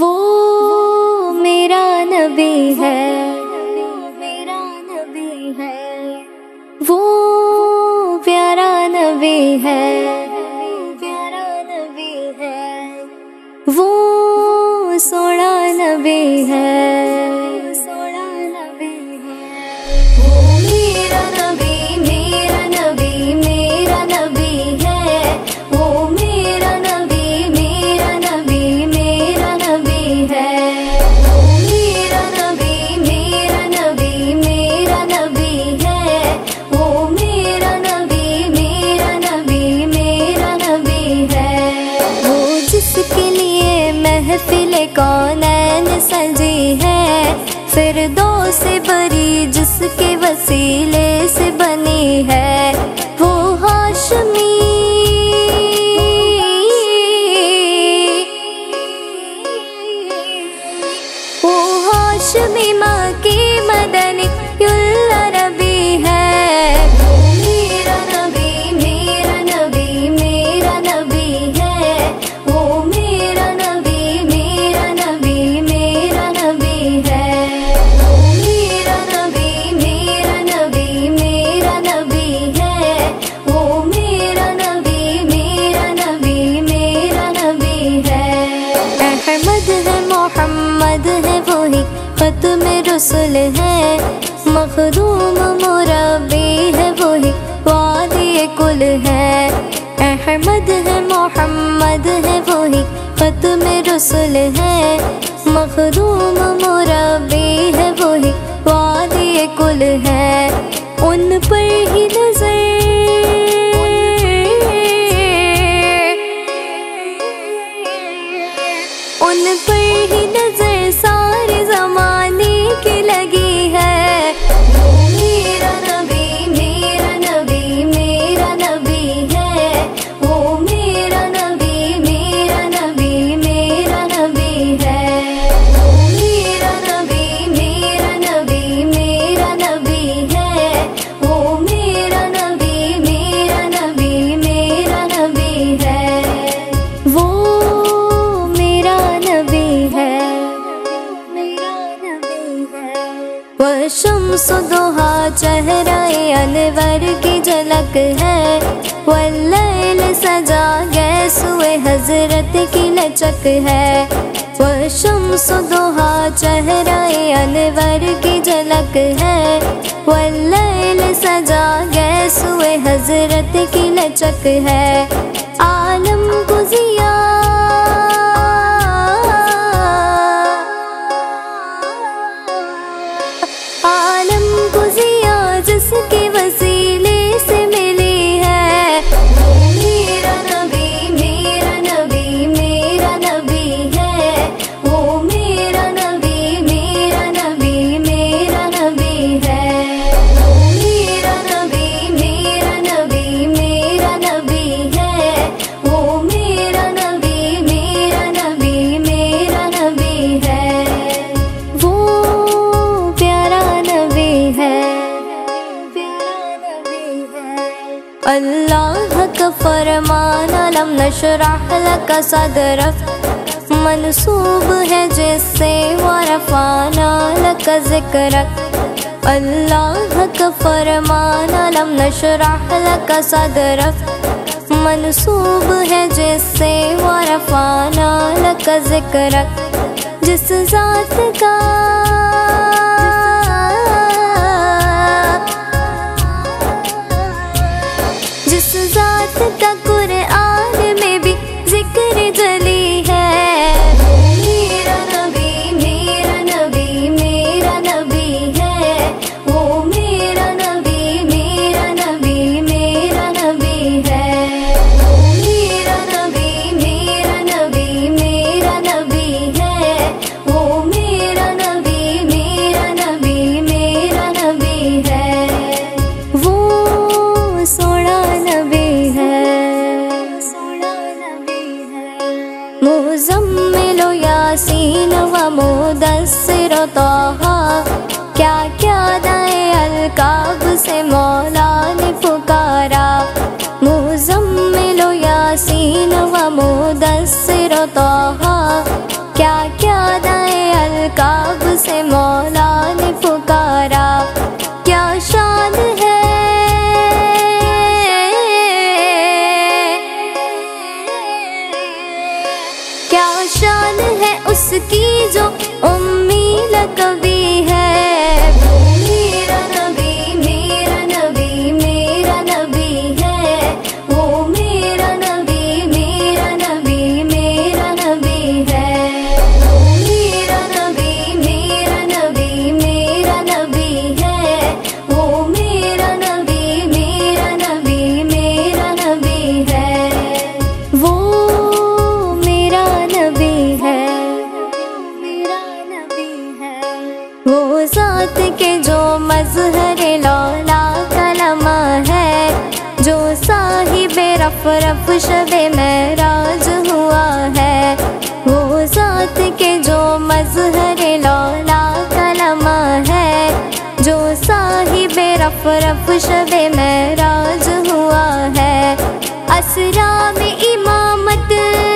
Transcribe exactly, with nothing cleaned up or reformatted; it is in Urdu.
وہ میرا نبی ہے، وہ پیارا نبی ہے، وہ سونا نبی ہے، وہ میرا نبی میرا نبی میرا نبی ہے، وہ میرا نبی میرا نبی میرا نبی ہے، وہ میرا نبی میرا نبی میرا نبی ہے، وہ میرا نبی میرا نبی میرا نبی ہے، وہ جس کے لیے محفل کونین سجی ہے، فردوس بری جس کے وسیلے سے بنی ہے، وہ ہاشمی وہ ہاشمی ماں کی مدنی العربی ہے، وہ میرا نبی میرا نبی میرا نبی ہے، وہ میرا نبی میرا نبی میرا نبی ہے، وہ میرا نبی میرا نبی میرا نبی ہے، وہ میرا نبی میرا نبی میرا نبی ہے، احمد ہے محمد ہے وہی ختم رسول ہے، مخدوم مربی ہے وہی وادی کل ہے، احمد ہے محمد ہے وہی ختم رسول ہے، مخدوم مربی ہے وہی وادی کل ہے، ان پر ہی نظر ان پر ہی نظر سارے زمانے کی لگی ہے، وہ میرا نبی میرا نبی میرا نبی ہے، وہ میرا نبی میرا نبی میرا نبی ہے، وہ میرا نبی میرا نبی میرا نبی ہے، وہ میرا نبی میرا نبی میرا نبی ہے، وہ میرا نبی ہے، وشمس ضحا چہرہ انور کی جھلک ہے، واللیل سجا گیس ہوئے حضرت کی لچک ہے، وشمس ضحا چہرہ انور کی جھلک ہے، واللیل سجا گیس ہوئے حضرت کی لچک ہے، عالم کو ضیا عالم کو ضیا جس کے وسیلے سے ملی ہے، وہ میرا نبی میرا نبی میرا نبی ہے، وہ میرا نبی میرا نبی میرا نبی ہے، وہ میرا نبی میرا نبی میرا نبی ہے، وہ میرا نبی میرا نبی میرا نبی ہے، وہ پیارا نبی ہے، اللہ کا فرمان علم نشرح لک صدرک منسوب ہے جس سے ورفعنا لک ذکرک، اللہ کا فرمان علم نشرح لک صدرک منسوب ہے جس سے ورفعنا لک ذکرک، جس ذات کا جس ذات کا قرآن میں بھی ذکر جلی ہے، وہ میرا نبی میرا نبی میرا نبی ہے، وہ میرا نبی میرا نبی میرا نبی ہے، وہ میرا نبی میرا نبی میرا نبی ہے، وہ میرا نبی میرا نبی میرا نبی ہے، وہ سونا نبی ہے، مزمل و یاسین و مدثر و طٰہٰ، کیا کیا دائے القاب سے مولا نے پکارا، مزمل و یاسین و مدثر و طٰہٰ، کیا کیا शान है उसकी जो उम्मी लक़बी है। वो मेरा नबी मेरा नबी मेरा नबी है। वो मेरा नबी मेरा नबी मेरा नबी है। वो मेरा नबी मेरा नबी मेरा नबी है। वो मेरा नबी मेरा नबी मेरा नबी है। वो मेरा नबी है मेरा नबी है। वो ज़ात के जो मज़हर लौला कलमा है, जो साहिबे रफ़ रफ़ शबे मेराज हुआ है। वो ज़ात के जो मज़हर लौला कलमा है, जो साहिबे रफ़ रफ़ शबे मेराज हुआ है। असरा में इमामत